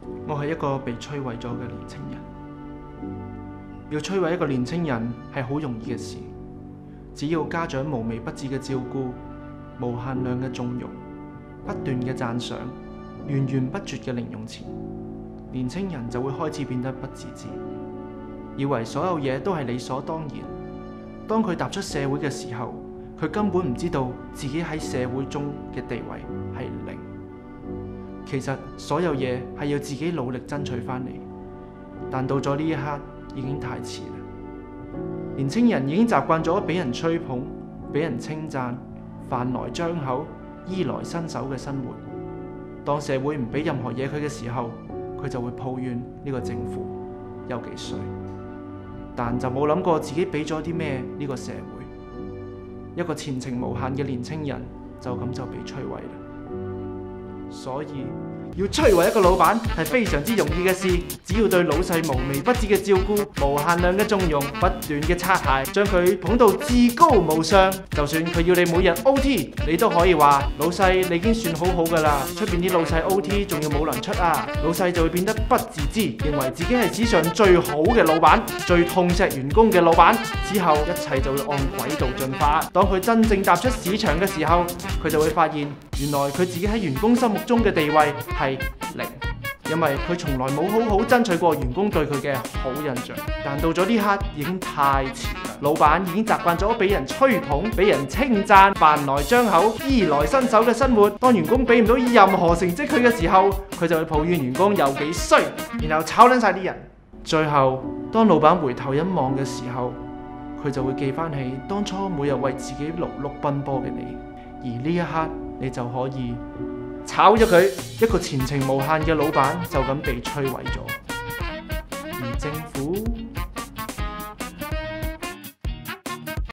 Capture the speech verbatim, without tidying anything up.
我係一個被摧毀咗嘅年青人。要摧毀一個年青人係好容易嘅事，只要家長無微不至嘅照顧、無限量嘅縱容、不斷嘅讚賞、源源不絕嘅零用錢，年青人就會開始變得不自知，以為所有嘢都係理所當然。當佢踏出社會嘅時候，佢根本唔知道自己喺社會中嘅地位係零。其實所有嘢係要自己努力爭取翻嚟，但到咗呢一刻已經太遲啦。年青人已經習慣咗俾人吹捧、俾人稱讚、飯來張口、衣來伸手嘅生活。當社會唔俾任何嘢佢嘅時候，佢就會抱怨呢個政府有幾衰，但就冇諗過自己俾咗啲咩呢個社會。一個前程無限嘅年青人就咁就被摧毀啦。所以要摧毀一個老闆係非常之容易嘅事，只要對老細無微不至嘅照顧、無限量嘅縱容、不斷嘅擦鞋，將佢捧到至高無上。就算佢要你每日 O T， 你都可以話老細你已經算好好噶啦。出邊啲老細 O T 仲要冇糧出啊，老細就會變得不自知，認為自己係史上最好嘅老闆、最痛錫員工嘅老闆。之後一切就會按軌道進化。當佢真正踏出市場嘅時候，佢就會發現原來佢自己喺員工心目中嘅地位係零，因為佢從來冇好好爭取過員工對佢嘅好印象。但到咗呢刻已經太遲啦，老闆已經習慣咗俾人吹捧、俾人稱讚、飯來張口、衣來伸手嘅生活。當員工俾唔到任何成績佢嘅時候，佢就會抱怨員工有幾衰，然後炒撚晒啲人。最後當老闆回頭一望嘅時候，佢就會記翻起當初每日為自己勞碌奔波嘅你，而呢一刻你就可以炒咗佢。一個前程無限嘅老闆就咁被摧毀咗，而正